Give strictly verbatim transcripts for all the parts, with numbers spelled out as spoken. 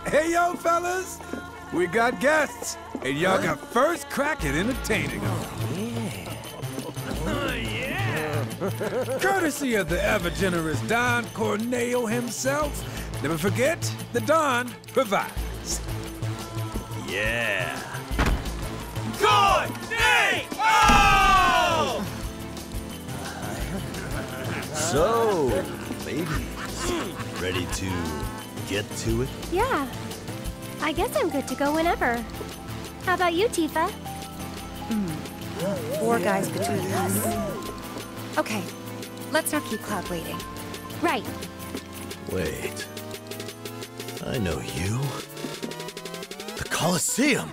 Hey, yo, fellas. We got guests, and y'all got first crack at entertaining them. Oh, yeah. Courtesy of the ever-generous Don Corneo himself. Never forget, the Don provides. Yeah. Corneo! So, ladies, ready to get to it? Yeah. I guess I'm good to go whenever. How about you, Tifa? Mm. Four guys between us. Okay, let's not keep Cloud waiting. Right. Wait. I know you. The Colosseum!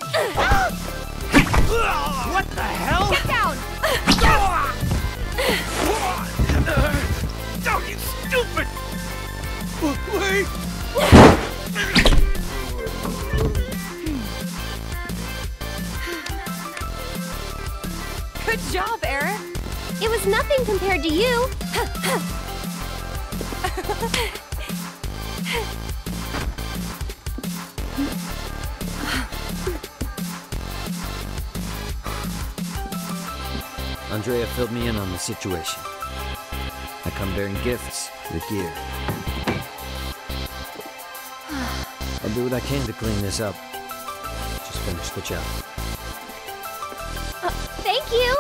What the hell? Get down! Oh, you stupid! Wait! Good job, Eric. It was nothing compared to you. Andrea filled me in on the situation. I come bearing gifts, the gear. I'll do what I can to clean this up. Just finish the job. Uh, thank you!